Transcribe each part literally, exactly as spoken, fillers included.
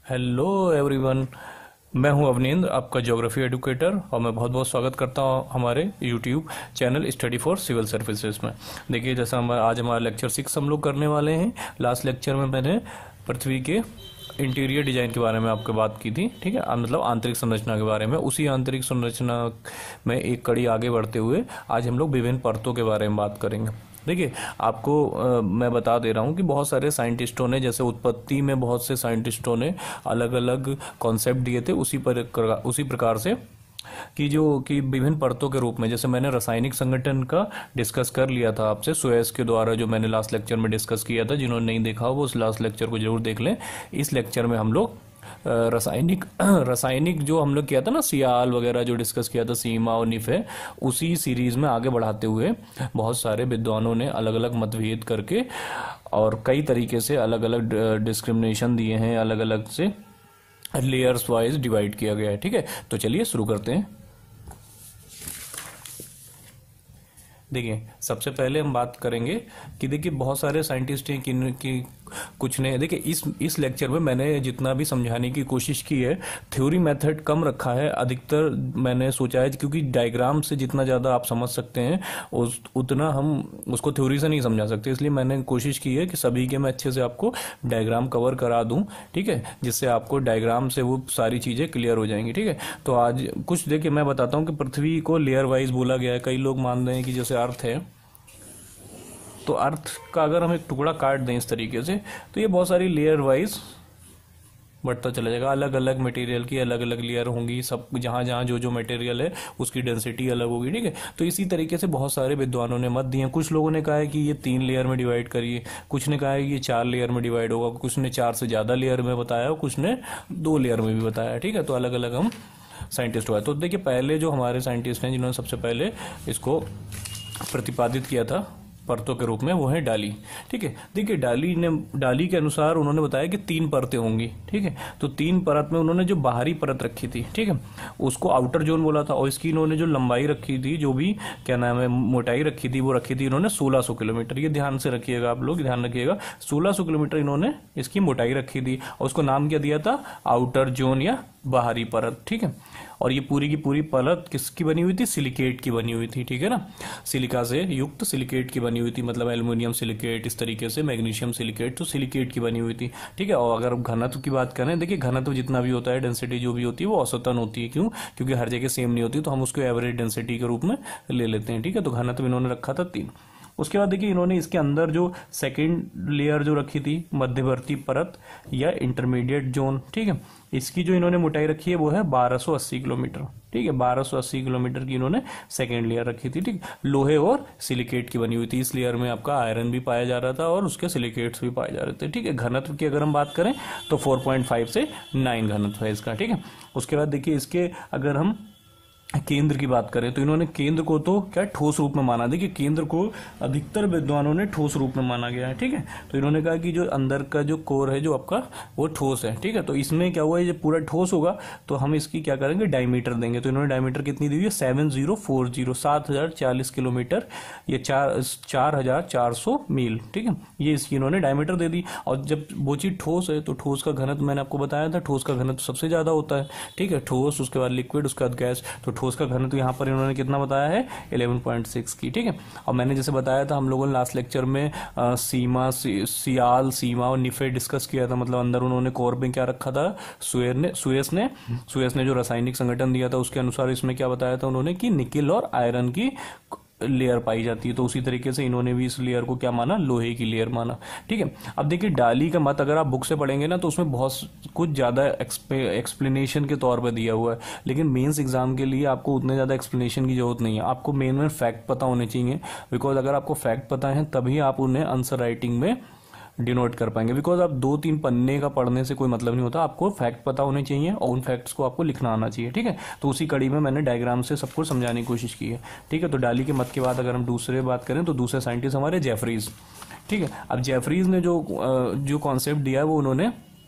Hello everyone. मैं हूं अवनींद्र, आपका ज्योग्राफी एडुकेटर, और मैं बहुत बहुत स्वागत करता हूं हमारे YouTube channel study for civil services में। देखिए, जैसा हम आज हमारा लेक्चर सिक्स हम लोग करने वाले हैं। लास्ट लेक्चर में मैंने पृथ्वी के इंटीरियर डिजाइन के बारे में आपको बात की थी, ठीक है, आ, मतलब आंतरिक संरचना के बारे में। उसी आंतरिक संरचना में एक कड़ी आगे बढ़ते हुए आज हम लोग विभिन्न परतों के बारे में बात करेंगे। देखिए, आपको आ, मैं बता दे रहा हूँ कि बहुत सारे साइंटिस्टों ने, जैसे उत्पत्ति में बहुत से साइंटिस्टों ने अलग अलग कॉन्सेप्ट दिए थे, उसी पर उसी प्रकार से कि जो कि विभिन्न परतों के रूप में, जैसे मैंने रासायनिक संगठन का डिस्कस कर लिया था आपसे सुएज के द्वारा, जो मैंने लास्ट लेक्चर में डिस्कस किया था। जिन्होंने नहीं देखा हो वो उस लास्ट लेक्चर को जरूर देख लें। इस लेक्चर में हम लोग रासायनिक रासायनिक जो हम लोग किया था ना, सियाल वगैरह जो डिस्कस किया था, सीमा और निफे, उसी सीरीज में आगे बढ़ाते हुए बहुत सारे विद्वानों ने अलग अलग मतभेद करके और कई तरीके से अलग अलग डिस्क्रिमिनेशन दिए हैं, अलग अलग से लेयर्स वाइज डिवाइड किया गया है। ठीक है, तो चलिए शुरू करते हैं। देखिए, सबसे पहले हम बात करेंगे कि देखिए बहुत सारे साइंटिस्ट हैं कि, कि कुछ ने, देखिए इस इस लेक्चर में मैंने जितना भी समझाने की कोशिश की है, थ्योरी मेथड कम रखा है। अधिकतर मैंने सोचा है क्योंकि डायग्राम से जितना ज़्यादा आप समझ सकते हैं उस उतना हम उसको थ्योरी से नहीं समझा सकते, इसलिए मैंने कोशिश की है कि सभी के मैं अच्छे से आपको डायग्राम कवर करा दूं, ठीक है, जिससे आपको डायग्राम से वो सारी चीज़ें क्लियर हो जाएंगी। ठीक है, तो आज कुछ देखिए मैं बताता हूँ कि पृथ्वी को लेयर वाइज बोला गया है। कई लोग मान रहे हैं कि जैसे अर्थ है, तो अर्थ का अगर हम एक टुकड़ा काट दें इस तरीके से, तो ये बहुत सारी लेयर वाइज बढ़ता चला जाएगा। अलग अलग मटेरियल की अलग अलग लेयर होंगी, सब जहाँ जहाँ जो जो मटेरियल है उसकी डेंसिटी अलग होगी। ठीक है, तो इसी तरीके से बहुत सारे विद्वानों ने मत दिए हैं। कुछ लोगों ने कहा है कि ये तीन लेयर में डिवाइड करिए, कुछ ने कहा है कि ये चार लेयर में डिवाइड होगा, कुछ ने चार से ज़्यादा लेयर में बताया और कुछ ने दो लेयर में भी बताया। ठीक है, तो अलग अलग हम साइंटिस्ट हुआ। तो देखिए, पहले जो हमारे साइंटिस्ट हैं जिन्होंने सबसे पहले इसको प्रतिपादित किया था परतों के रूप में, वो है डाली। ठीक है, देखिए डाली ने डाली के अनुसार उन्होंने बताया कि तीन परतें होंगी। ठीक है, तो तीन परत में उन्होंने जो बाहरी परत रखी थी, ठीक है, उसको आउटर जोन बोला था, और इसकी इन्होंने जो लंबाई रखी थी, जो भी क्या नाम है मोटाई रखी थी, वो रखी थी इन्होंने सोलह सौ किलोमीटर। ये ध्यान से रखिएगा, आप लोग ध्यान रखिएगा, सोलह सौ किलोमीटर इन्होंने इसकी मोटाई रखी थी, और उसको नाम क्या दिया था, आउटर जोन या बाहरी परत। ठीक है, और ये पूरी की पूरी परत किसकी बनी हुई थी, सिलिकेट की बनी हुई थी। ठीक है ना, सिलिका से युक्त सिलिकेट की बनी हुई थी, मतलब एल्युमिनियम सिलिकेट, इस तरीके से मैग्नीशियम सिलिकेट, तो सिलिकेट की बनी हुई थी। ठीक है, और अगर घनत्व की बात करें, देखिए घनत्व जितना भी होता है, डेंसिटी जो भी होती है वो औसतन होती है। क्यों? क्योंकि हर जगह सेम नहीं होती, तो हम उसको एवरेज डेंसिटी के रूप में ले लेते हैं। ठीक है, तो घनत्व इन्होंने रखा था तीन। उसके बाद देखिए इन्होंने इसके अंदर जो सेकेंड लेयर जो रखी थी, मध्यवर्ती परत या इंटरमीडिएट जोन, ठीक है, इसकी जो इन्होंने मोटाई रखी है वो है बारह सौ अस्सी किलोमीटर। ठीक है, बारह सौ अस्सी किलोमीटर की इन्होंने सेकेंड लेयर रखी थी। ठीक, लोहे और सिलिकेट की बनी हुई थी। इस लेयर में आपका आयरन भी पाया जा रहा था और उसके सिलिकेट्स भी पाए जा रहे थे। ठीक है, घनत्व की अगर हम बात करें तो फोर पॉइंट फाइव से नाइन घनत्व है इसका। ठीक है, उसके बाद देखिए इसके अगर हम केंद्र की बात करें तो इन्होंने केंद्र को तो क्या ठोस रूप में माना। देखिए केंद्र को अधिकतर विद्वानों ने ठोस रूप में माना गया है। ठीक है, तो इन्होंने कहा कि जो अंदर का जो कोर है जो आपका वो ठोस है। ठीक है, तो इसमें क्या हुआ है, ये पूरा ठोस होगा तो हम इसकी क्या करेंगे, डायमीटर देंगे। तो इन्होंने डायमीटर कितनी दी हुई है, सेवन जीरो फोर जीरो सात हजार चालीस किलोमीटर, ये चार चार हजार चार सौ मील। ठीक है, ये इसकी इन्होंने डायमीटर दे दी। और जब वो चीज ठोस है तो ठोस का घनत्व मैंने आपको बताया था, ठोस का घनत्व सबसे ज्यादा होता है। ठीक है, ठोस, उसके बाद लिक्विड, उसके बाद गैस, तो ठोस का घनत्व यहाँ पर इन्होंने कितना बताया है, इलेवन पॉइंट सिक्स की। ठीक है, और मैंने जैसे बताया था, हम लोगों ने लास्ट लेक्चर में आ, सीमा सी, सियाल सीमा और निफे डिस्कस किया था। मतलब अंदर उन्होंने कोर में क्या रखा था, सुएर ने सुएस ने सुएस ने जो रासायनिक संगठन दिया था उसके अनुसार इसमें क्या बताया था उन्होंने कि निकेल और आयरन की लेयर पाई जाती है। तो उसी तरीके से इन्होंने भी इस लेयर को क्या माना, लोहे की लेयर माना। ठीक है, अब देखिए डाली का मत अगर आप बुक से पढ़ेंगे ना तो उसमें बहुत कुछ ज़्यादा एक्सप्लेनेशन के तौर पे दिया हुआ है, लेकिन मेंस एग्जाम के लिए आपको उतने ज़्यादा एक्सप्लेनेशन की जरूरत नहीं है। आपको मेन मेन फैक्ट पता होने चाहिए, बिकॉज अगर आपको फैक्ट पता है तभी आप उन्हें आंसर राइटिंग में डिनोट कर पाएंगे। बिकॉज आप दो तीन पन्ने का पढ़ने से कोई मतलब नहीं होता, आपको फैक्ट पता होने चाहिए और उन फैक्ट्स को आपको लिखना आना चाहिए। ठीक है, तो उसी कड़ी में मैंने डायग्राम से सब कुछ समझाने की कोशिश की है। ठीक है, तो डाली के मत के बाद अगर हम दूसरे बात करें तो दूसरे साइंटिस्ट हमारे जेफरीज। ठीक है, अब जेफरीज ने जो जो कॉन्सेप्ट दिया है वो उन्होंने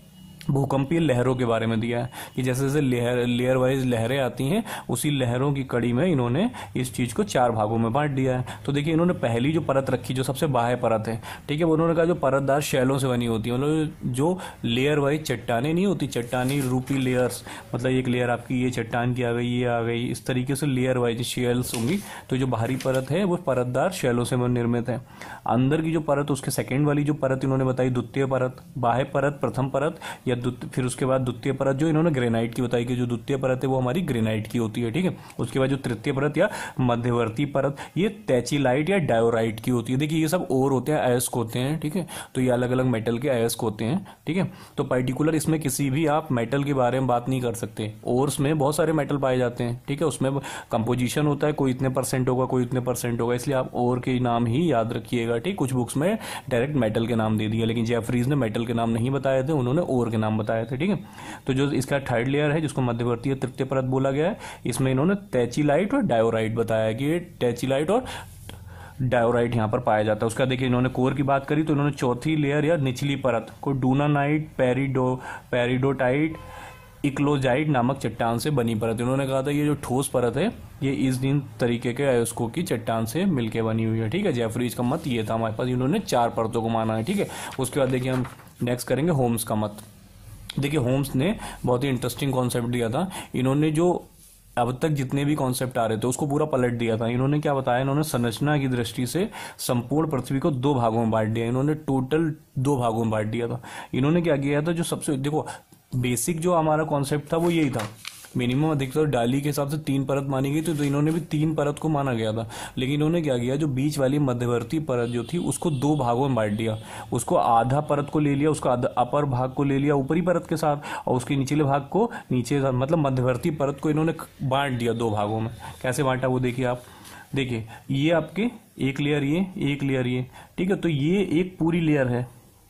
भूकंपीय लहरों के बारे में दिया है कि जैसे जैसे लेयर लेयर वाइज लहरें आती हैं, उसी लहरों की कड़ी में इन्होंने इस चीज़ को चार भागों में बांट दिया है। तो देखिए इन्होंने पहली जो परत रखी, जो सबसे बाह्य परत है, ठीक है, वो उन्होंने कहा जो परतदार शैलों से बनी होती है, मतलब जो लेयर वाइज चट्टानें नहीं होती, चट्टानी रूपी लेयर्स, मतलब एक लेयर आपकी ये चट्टान की आ गई, ये आ गई, इस तरीके से लेयर वाइज शेल्स होंगी। तो जो बाहरी परत है वो परतदार शैलों से निर्मित है। अंदर की जो परत, उसके सेकेंड वाली जो परत इन्होंने बताई द्वितीय परत, बाह्य परत प्रथम परत, या फिर उसके बाद द्वितीय परत जो इन्होंने ग्रेनाइट की बताई कि जो द्वितीय परत है वो हमारी ग्रेनाइट की होती है, ठीक है। उसके बाद जो तृतीय परत या मध्यवर्ती परत ये तैचिलाइट या डायोराइट की होती है। देखिए ये सब ओर होते हैं, अयस्क होते हैं, ठीक है। तो ये अलग अलग मेटल के अयस्क होते हैं, ठीक है। तो पर्टिकुलर इसमें किसी भी आप मेटल के बारे में बात नहीं कर सकते। ओर्स में बहुत सारे मेटल पाए जाते हैं, ठीक है, उसमें कंपोजिशन होता है, कोई इतने परसेंट होगा, कोई इतने परसेंट होगा, इसलिए आप ओर के नाम ही याद रखिएगा, ठीक। कुछ बुक्स में डायरेक्ट मेटल के नाम दे दिया, लेकिन जेफरीज ने मेटल के नाम नहीं बताए थे, उन्होंने ओर के नाम बताए थे, ठीक है। तो जो इसका थर्ड लेयर है जिसको मध्यवर्ती तृतीय परत बोला गया है, इसमें इन्होंने तैचिलाइट और डायोराइट बताया कि ये तैचिलाइट और डायोराइट यहाँ पर पाया जाता है। उसका देखिए इन्होंने कोर की बात करी तो इन्होंने चौथी लेयर या निचली परत को डूनानाइट, पेरिडो पेरिडोटाइट, इक्लोजाइट नामक चट्टान से बनी परत। इन्होंने कहा था ये जो ठोस परत है ये इस दिन तरीके के अयस्कों की चट्टान से मिलकर बनी हुई है, ठीक है। जेफरीज का मत ये था हमारे पास, इन्होंने चार परतों को माना है, ठीक है। उसके बाद देखिए हम नेक्स्ट करेंगे होम्स का मत। देखिए होम्स ने बहुत ही इंटरेस्टिंग कॉन्सेप्ट दिया था। इन्होंने जो अब तक जितने भी कॉन्सेप्ट आ रहे थे उसको पूरा पलट दिया था। इन्होंने क्या बताया, इन्होंने संरचना की दृष्टि से संपूर्ण पृथ्वी को दो भागों में बांट दिया। इन्होंने टोटल दो भागों में बांट दिया था। इन्होंने क्या किया था, जो सबसे देखो बेसिक जो हमारा कॉन्सेप्ट था वो यही था, मिनिमम अधिकतर डाली के हिसाब से तीन परत मानी गई थी, तो इन्होंने भी तीन परत को माना गया था। लेकिन इन्होंने क्या किया, जो बीच वाली मध्यवर्ती परत जो थी उसको दो भागों में बांट दिया। उसको आधा परत को ले लिया, उसका अपर भाग को ले लिया ऊपरी परत के साथ, और उसके निचले भाग को नीचे, मतलब मध्यवर्ती परत को इन्होंने बांट दिया दो भागों में। कैसे बांटा वो देखिए आप, देखिए ये आपके एक लेयर ये, एक लेयर ये, ठीक है। तो ये एक पूरी लेयर है,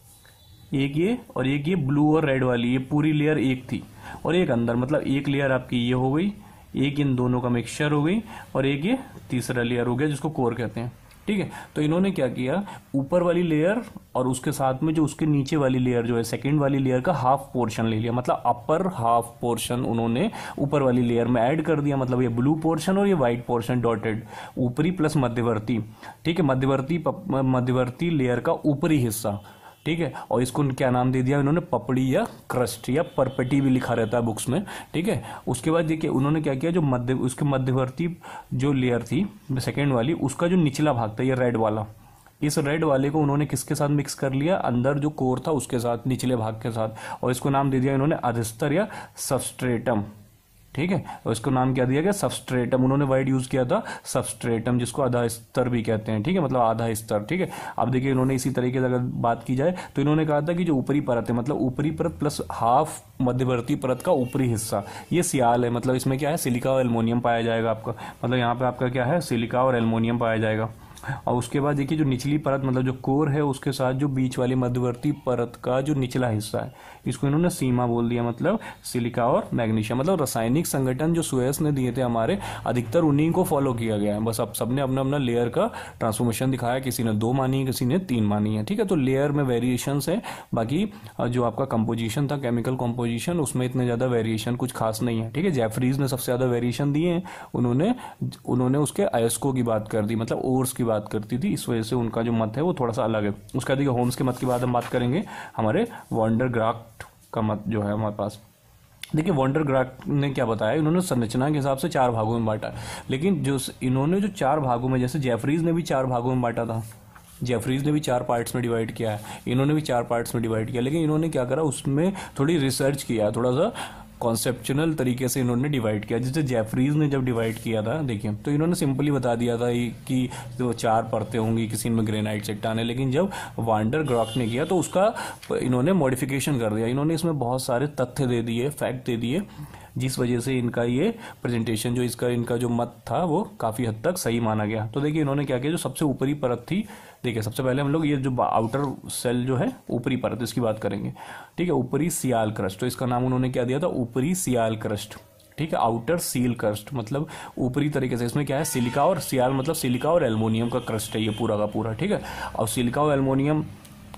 एक ये और एक ये ब्लू और रेड वाली, ये पूरी लेयर एक थी, और एक अंदर, मतलब एक लेयर आपकी ये हो गई, एक इन दोनों का मिक्सचर हो गई, और एक ये तीसरा लेयर हो गया जिसको कोर कहते हैं, ठीक है। तो इन्होंने क्या किया, ऊपर वाली लेयर और उसके साथ में जो उसके नीचे वाली लेयर जो है सेकंड वाली लेयर का हाफ पोर्शन ले लिया, मतलब अपर हाफ पोर्शन उन्होंने ऊपर वाली लेयर में ऐड कर दिया। मतलब ये ब्लू पोर्शन और ये व्हाइट पोर्शन डॉटेड, ऊपरी प्लस मध्यवर्ती, ठीक है, मध्यवर्ती मध्यवर्ती लेयर का ऊपरी हिस्सा, ठीक है। और इसको क्या नाम दे दिया इन्होंने, पपड़ी या क्रस्ट या परपेटी भी लिखा रहता है बुक्स में, ठीक है। उसके बाद देखिए उन्होंने क्या किया, जो मध्य उसके मध्यवर्ती जो लेयर थी सेकेंड वाली, उसका जो निचला भाग था ये रेड वाला, इस रेड वाले को उन्होंने किसके साथ मिक्स कर लिया, अंदर जो कोर था उसके साथ, निचले भाग के साथ, और इसको नाम दे दिया इन्होंने अधस्तर या सबस्ट्रेटम, ठीक है। और इसको नाम क्या दिया गया, सबस्ट्रेटम। उन्होंने वर्ड यूज किया था सबस्ट्रेटम, जिसको आधा स्तर भी कहते हैं, ठीक है, मतलब आधा स्तर, ठीक है। अब देखिए इन्होंने इसी तरीके से अगर बात की जाए तो इन्होंने कहा था कि जो ऊपरी परत है, मतलब ऊपरी परत प्लस हाफ मध्यवर्ती परत का ऊपरी हिस्सा, ये सियाल है। मतलब इसमें क्या है, सिलिका और एल्युमिनियम पाया जाएगा आपका, मतलब यहाँ पे आपका क्या है, सिलिका और एल्युमिनियम पाया जाएगा। और उसके बाद देखिए जो निचली परत, मतलब जो कोर है, उसके साथ जो बीच वाली मध्यवर्ती परत का जो निचला हिस्सा है, इसको इन्होंने सीमा बोल दिया, मतलब सिलिका और मैग्नीशियम। मतलब रासायनिक संगठन जो सुएस ने दिए थे हमारे, अधिकतर उन्हीं को फॉलो किया गया है। बस अब सबने अपना अपना लेयर का ट्रांसफॉर्मेशन दिखाया, किसी ने दो मानी है, किसी ने तीन मानी है, ठीक है। तो लेयर में वेरिएशंस है, बाकी जो आपका कंपोजिशन था, केमिकल कंपोजिशन, उसमें इतने ज्यादा वेरिएशन कुछ खास नहीं है, ठीक है। जेफरीज ने सबसे ज्यादा वेरिएशन दिए हैं, उन्होंने उन्होंने उसके अयस्कों की बात कर दी, मतलब ओर्स की बात करती थी, इस वजह से उनका जो मत है वो थोड़ा सा अलग है। उसका देखिए होम्स के मत की बात हम बात करेंगे, हमारे वॉन्डरग्राफ्ट का मत जो है हमारे पास। देखिए वॉन्डरग्राफ्ट ने क्या बताया, इन्होंने संरचना के हिसाब से चार भागों में बांटा, लेकिन जो इन्होंने जो चार भागों में, जैसे जेफरीज ने भी चार भागों में बांटा था, जेफरीज ने भी चार पार्ट्स में डिवाइड किया है, इन्होंने भी चार पार्ट्स में डिवाइड किया, लेकिन इन्होंने क्या करा, उसमें थोड़ी रिसर्च किया, थोड़ा सा कॉन्सेप्चुअल तरीके से इन्होंने डिवाइड किया। जैसे जेफरीज ने जब डिवाइड किया था, देखिए तो इन्होंने सिंपली बता दिया था कि जो चार परतें होंगी, किसी में ग्रेनाइट चट्टान है, लेकिन जब वॉन्डरग्राफ्ट ने किया तो उसका इन्होंने मॉडिफिकेशन कर दिया। इन्होंने इसमें बहुत सारे तथ्य दे दिए, फैक्ट दे दिए, जिस वजह से इनका ये प्रेजेंटेशन जो इसका इनका जो मत था वो काफ़ी हद तक सही माना गया। तो देखिए इन्होंने क्या किया, जो सबसे ऊपरी परत थी, देखिए सबसे पहले हम लोग ये जो आउटर सेल जो है ऊपरी परत, इसकी बात करेंगे, ठीक है। ऊपरी सियाल क्रस्ट, तो इसका नाम उन्होंने क्या दिया था, ऊपरी सियाल क्रस्ट, ठीक है। आउटर सील क्रस्ट मतलब ऊपरी तरीके से, इसमें क्या है, सिलिका और सियाल मतलब सिलिका और एल्युमिनियम का क्रस्ट है ये पूरा का पूरा, ठीक है। और सिलिका और एल्युमिनियम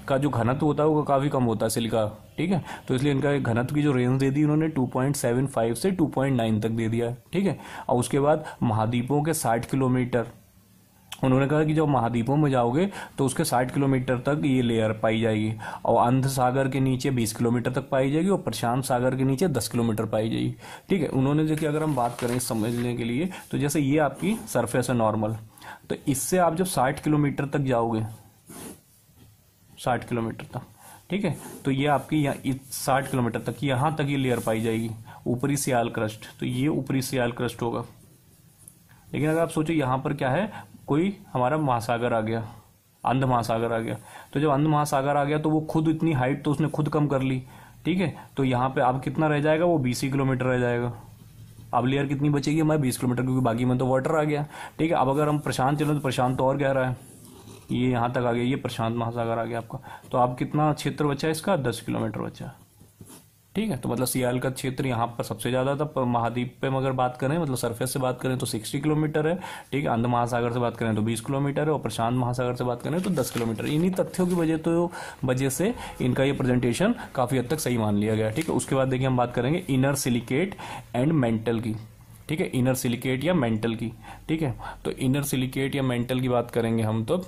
का जो घनत्व होता है वो काफ़ी कम होता है सिलिका, ठीक है। तो इसलिए इनका घनत्व की जो रेंज दे दी उन्होंने टू पॉइंट सेवन फाइव से टू पॉइंट नाइन तक दे दिया है, ठीक है। और उसके बाद महाद्वीपों के साठ किलोमीटर, उन्होंने कहा कि जब महाद्वीपों में जाओगे तो उसके साठ किलोमीटर तक ये लेयर पाई जाएगी, और अंध सागर के नीचे बीस किलोमीटर तक पाई जाएगी, और प्रशांत सागर के नीचे दस किलोमीटर पाई जाएगी, ठीक है। उन्होंने देखिए अगर हम बात करें समझने के लिए, तो जैसे ये आपकी सरफेस है नॉर्मल, तो इससे आप जब साठ किलोमीटर तक जाओगे, साठ किलोमीटर तक, ठीक है, तो ये आपकी यहाँ साठ किलोमीटर तक यहाँ तक ये लेयर पाई जाएगी, ऊपरी सियाल क्रस्ट, तो ये ऊपरी सियाल क्रस्ट होगा। लेकिन अगर आप सोचो यहाँ पर क्या है, कोई हमारा महासागर आ गया, अंध महासागर आ गया, तो जब अंध महासागर आ गया तो वो खुद इतनी हाइट तो उसने खुद कम कर ली, ठीक है। तो यहाँ पे अब कितना रह जाएगा, वो बीस ही किलोमीटर रह जाएगा। अब लेयर कितनी बचेगी हमारे बीस किलोमीटर, क्योंकि बाकी में तो वाटर आ गया, ठीक है। अब अगर हम प्रशांत चलें तो प्रशांत तो और गहरा है, ये यहाँ तक आ गया, ये प्रशांत महासागर आ गया आपका। तो अब कितना क्षेत्र बचा है इसका, दस किलोमीटर बचा, ठीक है। तो मतलब सियाल का क्षेत्र यहाँ पर सबसे ज्यादा था। पर महाद्वीप पे अगर बात करें, मतलब सरफेस से बात करें तो साठ किलोमीटर है, ठीक है। अंध महासागर से बात करें तो बीस किलोमीटर है, और प्रशांत महासागर से बात करें तो दस किलोमीटर। इन्हीं तथ्यों की वजह तो वजह से इनका ये प्रेजेंटेशन काफी हद तक सही मान लिया गया, ठीक है। उसके बाद देखिए हम बात करेंगे इनर सिलिकेट एंड मेंटल की, ठीक है, इनर सिलिकेट या मेंटल की, ठीक है। तो इनर सिलिकेट या मेंटल की बात करेंगे हम, तो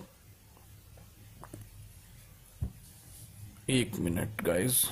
एक मिनट गाइस,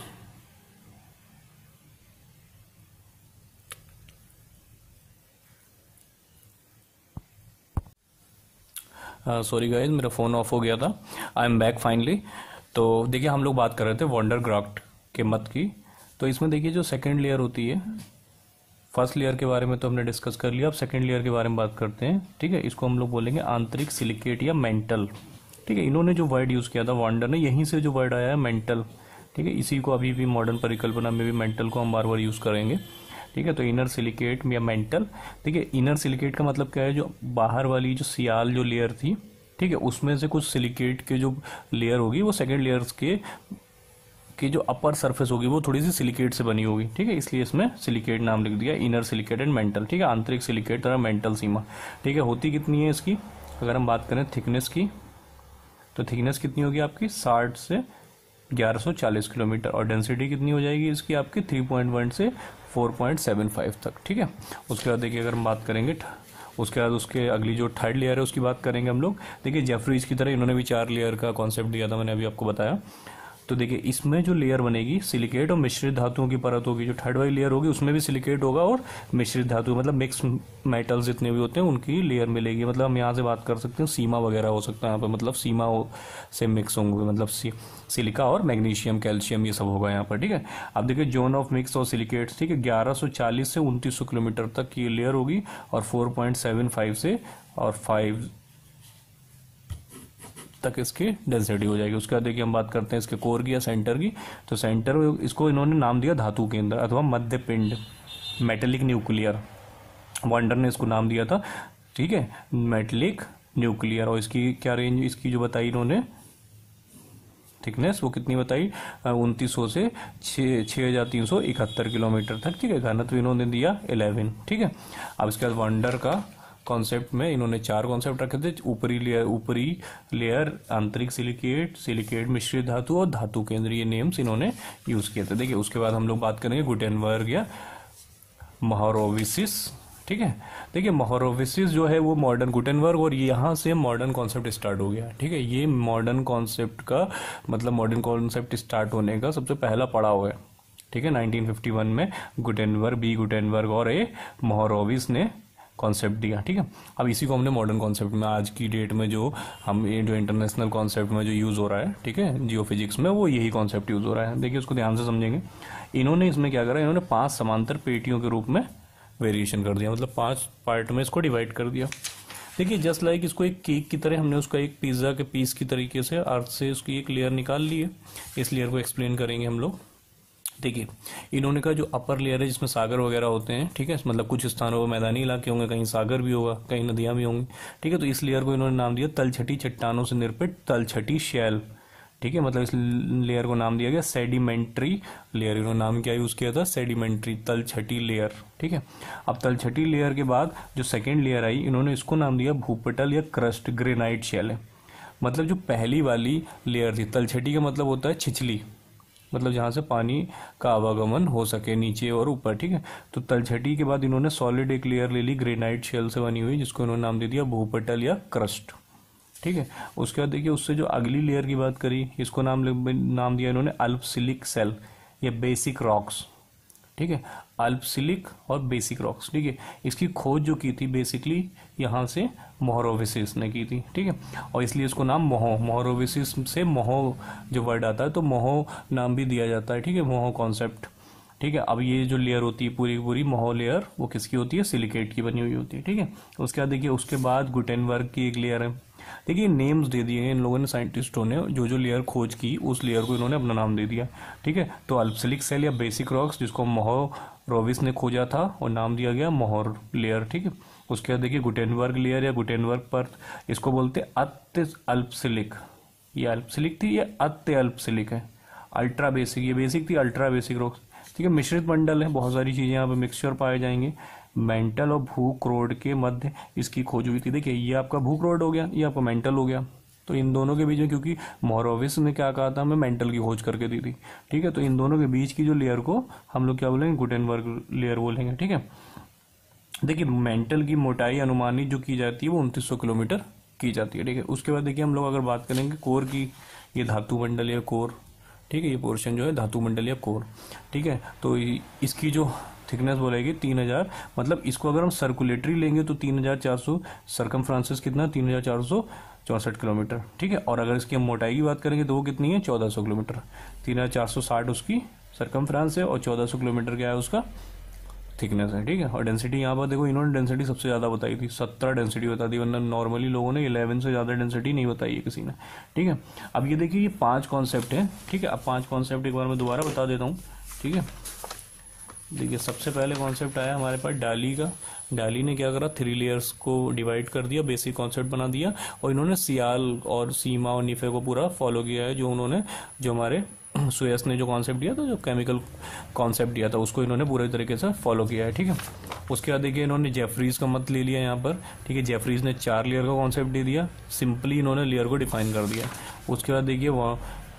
सॉरी गाइज मेरा फ़ोन ऑफ हो गया था। I am back finally. तो देखिए हम लोग बात कर रहे थे वॉन्डरग्राफ्ट के मत की। तो इसमें देखिए जो सेकंड लेयर होती है, फर्स्ट लेयर के बारे में तो हमने डिस्कस कर लिया, अब सेकंड लेयर के बारे में बात करते हैं, ठीक है। इसको हम लोग बोलेंगे आंतरिक सिलिकेट या मेंटल, ठीक है। इन्होंने जो वर्ड यूज़ किया था वॉन्डर ने, यहीं से जो वर्ड आया है मेंटल, ठीक है। इसी को अभी भी मॉडर्न परिकल्पना में भी मेंटल को हम बार बार यूज़ करेंगे, ठीक है। तो इनर सिलिकेट या मेंटल, ठीक है। इनर सिलिकेट का मतलब क्या है, जो बाहर वाली जो सियाल जो लेयर थी, ठीक है, उसमें से कुछ सिलिकेट के जो लेयर होगी वो सेकंड लेयर्स के की जो अपर सरफेस होगी वो थोड़ी सी सिलिकेट से बनी होगी, ठीक है। इसलिए इसमें सिलिकेट नाम लिख दिया, इनर सिलिकेट एंड मेंटल, ठीक है। आंतरिक सिलिकेट तथा मेंटल सीमा, ठीक है। होती कितनी है इसकी, अगर हम बात करें थिकनेस की, तो थिकनेस कितनी होगी आपकी साठ से ग्यारह सौ चालीस किलोमीटर, और डेंसिटी कितनी हो जाएगी इसकी आपकी थ्री पॉइंट वन से फोर पॉइंट सेवन फाइव तक, ठीक है। उसके बाद देखिए अगर हम बात करेंगे, उसके बाद उसके अगली जो थर्ड लेयर है उसकी बात करेंगे हम लोग। देखिए जेफरीज की तरह इन्होंने भी चार लेयर का कॉन्सेप्ट दिया था, मैंने अभी आपको बताया। तो देखिए इसमें जो लेयर बनेगी सिलिकेट और मिश्रित धातुओं की परत होगी, जो थर्ड वाली लेयर होगी उसमें भी सिलिकेट होगा और मिश्रित धातु मतलब मिक्स मेटल्स जितने भी होते हैं उनकी लेयर मिलेगी। मतलब हम यहाँ से बात कर सकते हैं सीमा वगैरह हो सकता है यहाँ पर, मतलब सीमा से मिक्स होंगे, मतलब सी, सिलिका और मैग्नीशियम कैल्शियम ये सब होगा यहाँ पर, ठीक है। अब देखिए जोन ऑफ मिक्स और सिलिकेट्स, ठीक है, ग्यारह सौ चालीस से उनतीस सौ किलोमीटर तक ये लेयर होगी, और फोर पॉइंट सेवन फाइव से और फाइव तक इसकी डेंसिटी हो जाएगी। उसके बाद देखिए हम बात करते हैं इसके कोर की या सेंटर की। तो सेंटर, इसको इन्होंने नाम दिया धातु केंद्र अथवा मध्य पिंड, मेटेलिक न्यूक्लियर, वॉन्डर ने इसको नाम दिया था, ठीक है, मेटेलिक न्यूक्लियर। और इसकी क्या रेंज इसकी जो बताई इन्होंने थिकनेस, वो कितनी बताई, उनतीस सौ से छः हजार तीन सौ इकहत्तर किलोमीटर तक, ठीक है। घनत्व इन्होंने दिया इलेवन, ठीक है। अब इसके बाद वॉन्डर का कॉन्सेप्ट में इन्होंने चार कॉन्सेप्ट रखे थे, ऊपरी लेयर, ऊपरी लेयर, आंतरिक सिलिकेट, सिलिकेट मिश्रित धातु और धातु केंद्र, ये नेम्स इन्होंने यूज किए थे। देखिए उसके बाद हम लोग बात करेंगे गुटेनबर्ग या मोहरोविसिस, ठीक है। देखिए मोहरोविसिस जो है वो मॉडर्न, गुटेनबर्ग और यहाँ से मॉडर्न कॉन्सेप्ट स्टार्ट हो गया, ठीक है। ये मॉडर्न कॉन्सेप्ट का मतलब मॉडर्न कॉन्सेप्ट स्टार्ट होने का सबसे पहला पड़ाव है, ठीक है। नाइनटीन फिफ्टी वन में गुटेनबर्ग, बी गुटेनबर्ग और ए मोहरोविस ने कॉन्सेप्ट दिया, ठीक है। अब इसी को हमने मॉडर्न कॉन्सेप्ट में आज की डेट में जो हम ये जो इंटरनेशनल कॉन्सेप्ट में जो यूज़ हो रहा है, ठीक है, जियोफिजिक्स में, वो यही कॉन्सेप्ट यूज़ हो रहा है। देखिए उसको ध्यान से समझेंगे। इन्होंने इसमें क्या करा, इन्होंने पांच समांतर पेटियों के रूप में वेरिएशन कर दिया, मतलब पांच पार्ट में इसको डिवाइड कर दिया। देखिए जस्ट लाइक इसको एक केक की तरह हमने उसका एक पिज्ज़ा के पीस की तरीके से अर्थ से उसकी एक लेयर निकाल ली है। इस लेयर को एक्सप्लेन करेंगे हम लोग। देखिए इन्होंने कहा जो अपर लेयर है जिसमें सागर वगैरह होते हैं, ठीक है, मतलब कुछ स्थानों पर मैदानी इलाके होंगे, कहीं सागर भी होगा, कहीं नदियां भी होंगी, ठीक है। तो इस लेयर को इन्होंने नाम दिया तलछटी चट्टानों से निर्मित तलछटी शैल, ठीक है। मतलब इस लेयर को नाम दिया गया सेडिमेंट्री लेयर। इन्होंने नाम क्या यूज किया था, सेडिमेंट्री, तलछटी लेयर, ठीक है। अब तलछटी लेयर के बाद जो सेकेंड लेयर आई, इन्होंने इसको नाम दिया भूपटल या क्रस्ट ग्रेनाइट शैल है। मतलब जो पहली वाली लेयर थी, तलछटी का मतलब होता है छिछली, मतलब जहाँ से पानी का आवागमन हो सके नीचे और ऊपर, ठीक है। तो तलछटी के बाद इन्होंने सॉलिड एक लेयर ले ली ग्रेनाइट शेल से बनी हुई, जिसको इन्होंने नाम दे दिया भूपटल या क्रस्ट, ठीक है। उसके बाद देखिए उससे जो अगली लेयर की बात करी, इसको नाम नाम दिया इन्होंने अल्पसिलिक सेल या बेसिक रॉक्स, ठीक है। अल्पसिलिक और बेसिक रॉक्स, ठीक है। इसकी खोज जो की थी बेसिकली यहाँ से मोहरोविसिस ने की थी, ठीक है। और इसलिए इसको नाम मोहो, मोहरोविसिस से मोहो जो वर्ड आता है तो मोहो नाम भी दिया जाता है, ठीक है, मोहो कॉन्सेप्ट, ठीक है। अब ये जो लेयर होती है पूरी पूरी मोहो लेयर, वो किसकी होती है, सिलिकेट की बनी हुई होती है, ठीक है। उसके बाद देखिए उसके बाद गुटेनबर्ग की एक लेयर है। देखिए नेम्स दे दिए हैं इन लोगों ने, साइंटिस्टों ने, जो जो लेयर खोज की उस लेयर को इन्होंने अपना नाम दे दिया, ठीक है। तो अल्पसिलिक सेल या बेसिक रॉक्स, जिसको मोहोरोविस ने खोजा था और नाम दिया गया मोहर लेयर, ठीक है। उसके बाद देखिए गुटेनबर्ग लेयर या गुटेनबर्ग परत, इसको बोलते अत्य अल्पसिलिक, ये अल्पसिलिक थी, ये अत्य अल्पसिलिक है। अल्ट्रा बेसिक, ये बेसिक थी, अल्ट्रा बेसिक रॉक्स, ठीक है। मिश्रित मंडल है, बहुत सारी चीजें यहाँ पे मिक्सचर पाए जाएंगे। मेंटल और भूक्रोड के मध्य इसकी खोज हुई थी। देखिए ये आपका भूक्रोड हो गया, ये आपका मेंटल हो गया, तो इन दोनों के बीच में, क्योंकि मोहरोविस ने क्या कहा था, हमें मेंटल की खोज करके दी थी, ठीक है। तो इन दोनों के बीच की जो लेयर को हम लोग क्या बोलेंगे, गुटेनबर्ग लेयर बोलेंगे, ठीक है। देखिए मेंटल की मोटाई अनुमानित जो की जाती है वो उनतीस सौ किलोमीटर की जाती है, ठीक है। उसके बाद देखिए हम लोग अगर बात करेंगे कोर की, ये धातु मंडल या कोर, ठीक है, ये पोर्शन जो है धातु मंडल या कोर, ठीक है। तो इसकी जो थिकनेस बोलेगी तीन हजार, मतलब इसको अगर हम सर्कुलेटरी लेंगे तो तीन हजार चार सौ, सरकमफ्रांसिस कितना, तीन हजार चार सौ चौसठ किलोमीटर, ठीक है। और अगर इसकी हम मोटाई की बात करेंगे तो वो कितनी है, चौदह सौ किलोमीटर। तीन हजार चार सौ साठ उसकी सरकमफ्रांस है और चौदह सौ किलोमीटर क्या है उसका थिकनेस है, ठीक है। और डेंसिटी यहाँ पर देखो इन्होंने डेंसिटी सबसे ज्यादा बताई थी, सत्रह डेंसिटी बता दी, वरना नॉर्मली लोगों ने इलेवन से ज्यादा डेंसिटी नहीं बताई है किसी ने, ठीक है। अब ये देखिए ये पांच कॉन्सेप्ट है, ठीक है। अब पांच कॉन्सेप्ट एक बार मैं दोबारा बता देता हूँ, ठीक है। देखिए सबसे पहले कॉन्सेप्ट आया हमारे पास डाली का। डाली ने क्या करा, थ्री लेयर्स को डिवाइड कर दिया, बेसिक कॉन्सेप्ट बना दिया, और इन्होंने सियाल और सीमा और निफे को पूरा फॉलो किया है, जो उन्होंने जो हमारे सुयस ने जो कॉन्सेप्ट दिया था, जो केमिकल कॉन्सेप्ट दिया था, उसको इन्होंने पूरे तरीके से फॉलो किया है, ठीक है। उसके बाद देखिए इन्होंने जेफरीज का मत ले लिया यहाँ पर, ठीक है। जेफरीज ने चार लेयर का कॉन्सेप्ट दे दिया, सिंपली इन्होंने लेयर को डिफाइन कर दिया। उसके बाद देखिए वहाँ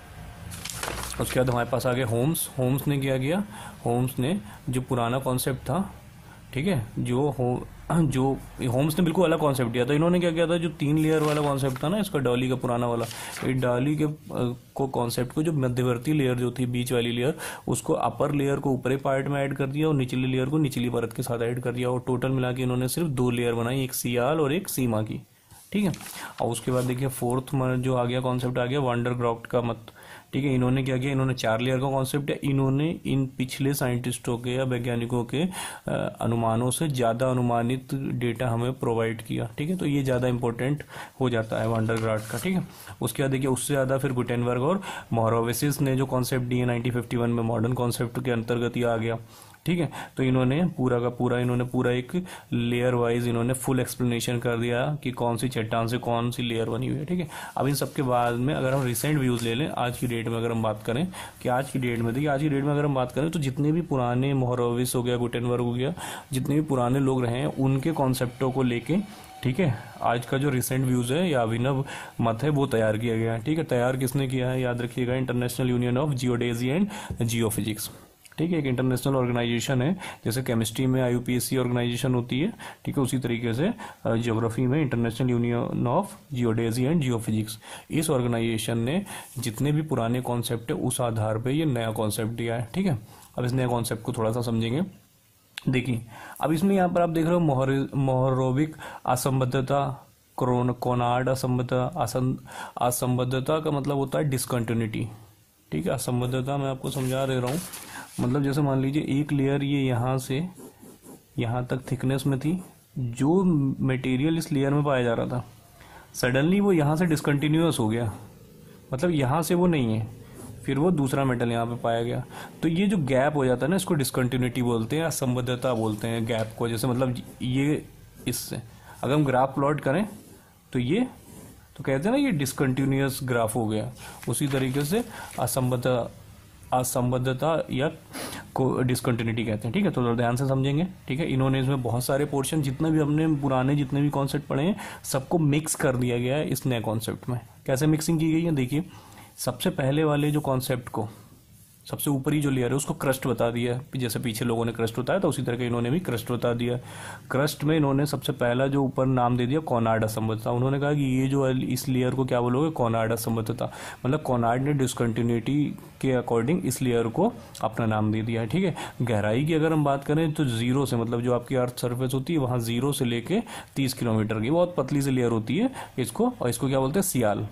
उसके बाद हमारे पास आ गया होम्स। होम्स ने क्या किया, होम्स ने जो पुराना कॉन्सेप्ट था, ठीक है, जो हो जो होम्स ने बिल्कुल अलग कॉन्सेप्ट दिया था। इन्होंने क्या किया था, जो तीन लेयर वाला कॉन्सेप्ट था ना इसका, डॉली का पुराना वाला, डॉली के को कॉन्सेप्ट को जो मध्यवर्ती लेयर जो थी, बीच वाली लेयर, उसको अपर लेयर को ऊपरी पार्ट में ऐड कर दिया और निचली लेयर को निचली परत के साथ ऐड कर दिया, और टोटल मिला के इन्होंने सिर्फ दो लेयर बनाई, एक सियाल और एक सीमा की, ठीक है। और उसके बाद देखिए फोर्थ जो आ गया कॉन्सेप्ट आ गया वांडरग्राफ्ट का मत, ठीक है। इन्होंने क्या किया, इन्होंने चार लेयर का कॉन्सेप्ट है, इन्होंने इन पिछले साइंटिस्टों के या वैज्ञानिकों के अनुमानों से ज्यादा अनुमानित डेटा हमें प्रोवाइड किया, ठीक है। तो ये ज्यादा इंपॉर्टेंट हो जाता है वांडरग्राफ्ट का, ठीक है। उसके बाद देखिए उससे ज्यादा फिर गुटेनबर्ग और मोहरोविसिस ने जो कॉन्सेप्ट दिए नाइनटीन फिफ्टी वन में, मॉडर्न कॉन्सेप्ट के अंतर्गत ये आ गया, ठीक है। तो इन्होंने पूरा का पूरा इन्होंने पूरा एक लेयर वाइज इन्होंने फुल एक्सप्लेनेशन कर दिया कि कौन सी चट्टान से कौन सी लेयर बनी हुई है, ठीक है। अब इन सबके बाद में अगर हम रिसेंट व्यूज ले लें, आज की डेट में अगर हम बात करें कि आज की डेट में देखिए आज की डेट में अगर हम बात करें तो जितने भी पुराने मोहरोविस हो गया, गुटेनबर्ग हो गया, जितने भी पुराने लोग रहे हैं उनके कॉन्सेप्टों को लेके, ठीक है, आज का जो रिसेंट व्यूज है या अभिनव मत है वो तैयार किया गया है, ठीक है। तैयार किसने किया है, याद रखिएगा, international union of geodesy and geophysics, ठीक है। एक इंटरनेशनल ऑर्गेनाइजेशन है, जैसे केमिस्ट्री में आईयूपीएसी ऑर्गेनाइजेशन होती है, ठीक है, उसी तरीके से ज्योग्राफी में international union of geodesy and geophysics. इस ऑर्गेनाइजेशन ने जितने भी पुराने कॉन्सेप्ट है उस आधार पे ये नया कॉन्सेप्ट दिया है, ठीक है। अब इस नए कॉन्सेप्ट को थोड़ा सा समझेंगे। देखिए अब इसमें यहाँ पर आप देख रहे हो मोहरोविक असंबद्धता, कोनार्ड असंबद्धता, असंबद्धता का मतलब होता है डिसकंटिन्यूटी, ठीक है। असंबद्धता मैं आपको समझा दे रहा हूँ, मतलब जैसे मान लीजिए एक लेयर ये यहाँ से यहाँ तक थिकनेस में थी, जो मटेरियल इस लेयर में पाया जा रहा था सडनली वो यहाँ से डिसकंटिन्यूअस हो गया, मतलब यहाँ से वो नहीं है, फिर वो दूसरा मेटल यहाँ पे पाया गया, तो ये जो गैप हो जाता है ना इसको डिसकंटिन्यूटी बोलते हैं, असंबद्धता बोलते हैं गैप को। जैसे मतलब ये इससे अगर हम ग्राफ प्लॉट करें तो ये तो कहते हैं ना ये डिसकंटिन्यूअस ग्राफ हो गया, उसी तरीके से असंबद्धता असंबद्धता या को डिसकंटिन्यूटी कहते हैं। ठीक है, तो ध्यान से समझेंगे। ठीक है, इन्होंने इसमें बहुत सारे पोर्शन जितने भी हमने पुराने जितने भी कॉन्सेप्ट पढ़े हैं सबको मिक्स कर दिया गया है इस नए कॉन्सेप्ट में। कैसे मिक्सिंग की गई है देखिए, सबसे पहले वाले जो कॉन्सेप्ट को, सबसे ऊपरी जो लेयर है उसको क्रस्ट बता दिया, जैसे पीछे लोगों ने क्रस्ट बताया था उसी तरह के इन्होंने भी क्रस्ट बता दिया। क्रस्ट में इन्होंने सबसे पहला जो ऊपर नाम दे दिया कॉनार्ड असंबद्धता। उन्होंने कहा कि ये जो इस लेयर को क्या बोलोगे, कॉनार्ड असंबद्धता, मतलब कॉनार्ड ने डिसकंटिन्यूटी के अकॉर्डिंग इस लेयर को अपना नाम दे दिया है। ठीक है, गहराई की अगर हम बात करें तो जीरो से, मतलब जो आपकी अर्थ सरफेस होती है वहाँ जीरो से लेके तीस किलोमीटर की बहुत पतली सी लेयर होती है इसको, और इसको क्या बोलते हैं, सियाल,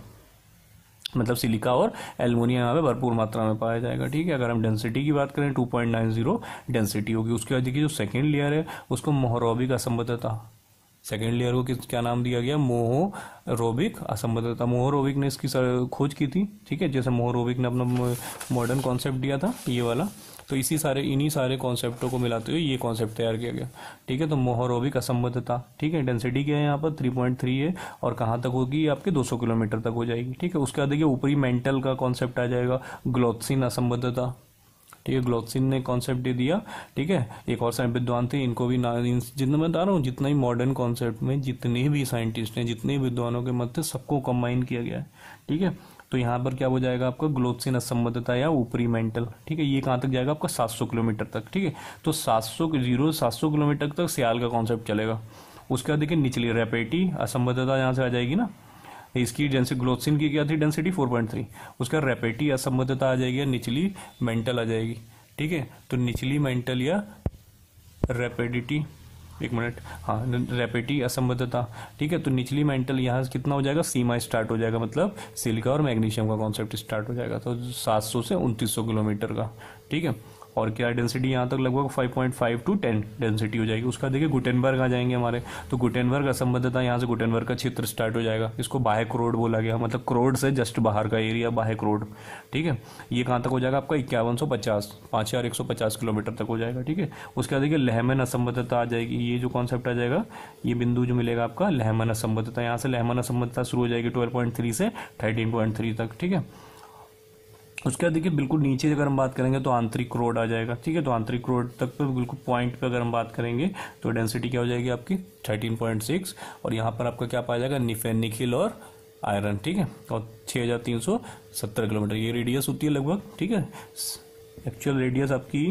मतलब सिलिका और एल्युमिनियम यहाँ पे भरपूर मात्रा में पाया जाएगा। ठीक है, अगर हम डेंसिटी की बात करें two point nine zero density होगी। उसके बाद देखिए जो सेकेंड लेयर है उसको मोहरोबिक असंबद्धता, सेकेंड लेयर को किस क्या नाम दिया गया, मोहरोबिक असंबद्धता। मोहरोबिक ने इसकी खोज की थी। ठीक है, जैसे मोहरोबिक ने अपना मॉडर्न कॉन्सेप्ट दिया था ये वाला, तो इसी सारे इन्हीं सारे कॉन्सेप्टों को मिलाते हुए ये कॉन्सेप्ट तैयार किया गया। ठीक है, तो मोहरोबिक असंबद्धता। ठीक है, डेंसिटी क्या है यहाँ पर थ्री पॉइंट थ्री है, और कहाँ तक होगी आपके दो सौ किलोमीटर तक हो जाएगी। ठीक है, उसके बाद देखिए ऊपरी मेंटल का कॉन्सेप्ट आ जाएगा, ग्लोत्सिन असंबद्धता। ठीक है, ग्लोत्सिन ने कॉन्सेप्ट दे दिया। ठीक है, एक और साइंस विद्वान थे, इनको भी ना, जितना मैं बता रहा हूँ जितना ही मॉडर्न कॉन्सेप्ट में जितने भी साइंटिस्ट हैं, जितने विद्वानों के मत थे, सबको कंबाइन किया गया है। ठीक है, तो यहाँ पर क्या हो जाएगा आपका ग्लोत्सिन असंबद्धता या ऊपरी मेंटल। ठीक है, ये कहाँ तक जाएगा आपका सात सौ किलोमीटर तक। ठीक है, तो सात सौ जीरो सात सौ किलोमीटर तक सियाल का कॉन्सेप्ट चलेगा। उसके बाद देखिए निचली रेपेटी असंबद्धता यहाँ से आ जाएगी ना, इसकी डेंसिटी ग्लोत्सिन की क्या थी डेंसिटी फोर पॉइंट थ्री, उसका रेपेटी असंबद्धता आ जाएगी, निचली मेंटल आ जाएगी। ठीक है, तो निचली मेंटल या रेपेडिटी, एक मिनट, हाँ रेपेटी असंबद्धता। ठीक है, तो निचली मेंटल यहाँ से कितना हो जाएगा, सीमा स्टार्ट हो जाएगा, मतलब सिलिका और मैग्नीशियम का कॉन्सेप्ट स्टार्ट हो जाएगा, तो सात सौ से उनतीस सौ किलोमीटर का। ठीक है, और क्या डेंसिटी यहाँ तक लगभग five point five to ten density हो जाएगी। उसका देखिए गुटेनबर्ग आ जाएंगे हमारे, तो गुटेनबर्ग असंबद्धता यहाँ से गुटेनबर्ग का क्षेत्र स्टार्ट हो जाएगा। इसको बाह्य क्रोड बोला गया, मतलब क्रोड से जस्ट बाहर का एरिया बाह्य क्रोड। ठीक है, ये कहाँ तक हो जाएगा आपका इक्यावन सौ पचास पाँच हजार एक सौ पचास किलोमीटर तक हो जाएगा। ठीक है, उसके बाद देखिए लहमन असंबद्धता आ जाएगी, ये जो कॉन्सेप्ट आ जाएगा, ये बिंदु जो मिलेगा आपका लहमन असंबद्धता, यहाँ से लहमन असंबद्धता शुरू हो जाएगी ट्वेल्व पॉइंट थ्री से थर्टीन पॉइंट थ्री तक। ठीक है, उसके बाद देखिए बिल्कुल नीचे अगर हम बात करेंगे तो आंतरिक क्रोड आ जाएगा। ठीक है, तो आंतरिक क्रोड तक तो बिल्कुल पॉइंट पे अगर हम बात करेंगे तो डेंसिटी क्या हो जाएगी आपकी थर्टीन पॉइंट सिक्स, और यहाँ पर आपका क्या पाया जाएगा, निफेन निखिल और आयरन। ठीक है, और छः हज़ार तीन सौ सत्तर किलोमीटर ये रेडियस होती है लगभग। ठीक है, एक्चुअल रेडियस आपकी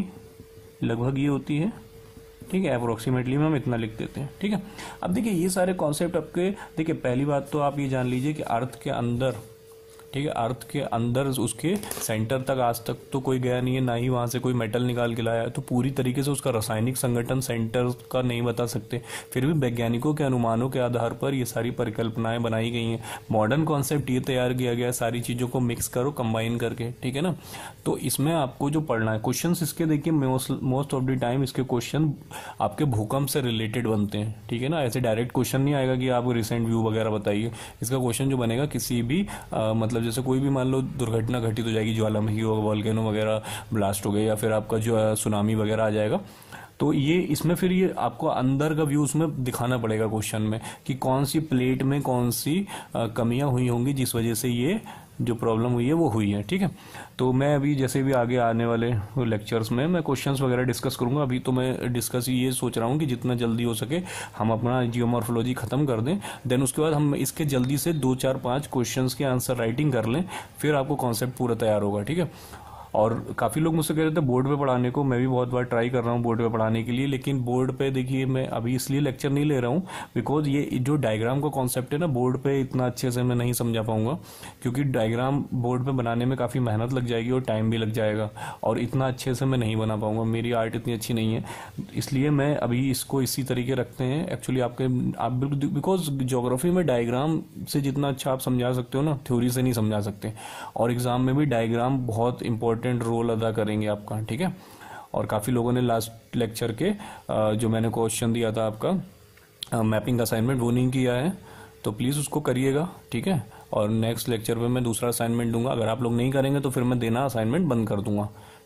लगभग ये होती है। ठीक है, अप्रोक्सीमेटली में हम इतना लिख देते हैं। ठीक है, अब देखिए ये सारे कॉन्सेप्ट आपके, देखिए पहली बात तो आप ये जान लीजिए कि अर्थ के अंदर, ठीक है, अर्थ के अंदर उसके सेंटर तक आज तक तो कोई गया नहीं है, ना ही वहाँ से कोई मेटल निकाल के लाया है, तो पूरी तरीके से उसका रासायनिक संगठन सेंटर का नहीं बता सकते। फिर भी वैज्ञानिकों के अनुमानों के आधार पर ये सारी परिकल्पनाएं बनाई गई हैं। मॉडर्न कॉन्सेप्ट ये तैयार किया गया है, सारी चीज़ों को मिक्स करो, कंबाइन करके। ठीक है ना, तो इसमें आपको जो पढ़ना है क्वेश्चन इसके, देखिए मोस्ट ऑफ द टाइम इसके क्वेश्चन आपके भूकंप से रिलेटेड बनते हैं। ठीक है ना, ऐसे डायरेक्ट क्वेश्चन नहीं आएगा कि आप रिसेंट व्यू वगैरह बताइए। इसका क्वेश्चन जो बनेगा किसी भी आ, मतलब जैसे कोई भी मान लो दुर्घटना घटित हो जाएगी, ज्वालामुखी वोल्केनो वगैरह ब्लास्ट हो गए, या फिर आपका जो सुनामी वगैरह आ जाएगा, तो ये इसमें फिर ये आपको अंदर का व्यू उसमें दिखाना पड़ेगा क्वेश्चन में कि कौन सी प्लेट में कौन सी कमियां हुई होंगी जिस वजह से ये जो प्रॉब्लम हुई है वो हुई है। ठीक है, तो मैं अभी जैसे भी आगे आने वाले लेक्चर्स में मैं क्वेश्चंस वगैरह डिस्कस करूंगा। अभी तो मैं डिस्कस ये सोच रहा हूँ कि जितना जल्दी हो सके हम अपना जियोमॉर्फोलॉजी खत्म कर दें, देन उसके बाद हम इसके जल्दी से दो चार पाँच क्वेश्चंस के आंसर राइटिंग कर लें, फिर आपको कॉन्सेप्ट पूरा तैयार होगा। ठीक है, और काफ़ी लोग मुझसे कह रहे थे बोर्ड पे पढ़ाने को, मैं भी बहुत बार ट्राई कर रहा हूँ बोर्ड पे पढ़ाने के लिए, लेकिन बोर्ड पे देखिए मैं अभी इसलिए लेक्चर नहीं ले रहा हूँ बिकॉज ये जो डायग्राम का कॉन्सेप्ट है ना, बोर्ड पे इतना अच्छे से मैं नहीं समझा पाऊंगा, क्योंकि डायग्राम बोर्ड पे बनाने में काफ़ी मेहनत लग जाएगी और टाइम भी लग जाएगा, और इतना अच्छे से मैं नहीं बना पाऊंगा, मेरी आर्ट इतनी अच्छी नहीं है, इसलिए मैं अभी इसको इसी तरीके रखते हैं। एक्चुअली आपके आप बिकॉज ज्योग्राफी में डायग्राम से जितना अच्छा आप समझा सकते हो ना, थ्योरी से नहीं समझा सकते, और एग्जाम में भी डायग्राम बहुत इंपॉर्टेंट रोल अदा करेंगे आपका। ठीक है, और काफ़ी लोगों ने लास्ट लेक्चर के जो मैंने क्वेश्चन दिया था आपका मैपिंग का असाइनमेंट वो नहीं किया है, तो प्लीज़ उसको करिएगा। ठीक है, और नेक्स्ट लेक्चर पे मैं दूसरा असाइनमेंट दूंगा, अगर आप लोग नहीं करेंगे तो फिर मैं देना असाइनमेंट बंद कर दूंगा।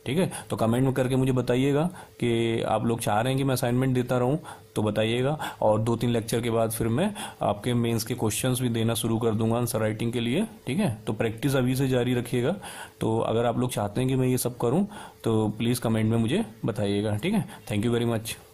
ठीक है। तो कमेंट में करके मुझे बताइएगा कि आप लोग चाह रहे हैं कि मैं असाइनमेंट देता रहूं, तो बताइएगा। और दो तीन लेक्चर के बाद फिर मैं आपके मेंस के क्वेश्चंस भी देना शुरू कर दूंगा आंसर राइटिंग के लिए, ठीक है। तो प्रैक्टिस अभी से जारी रखिएगा। तो अगर आप लोग चाहते हैं कि मैं ये सब करूं तो प्लीज़ कमेंट में मुझे बताइएगा, ठीक है। Thank you very much.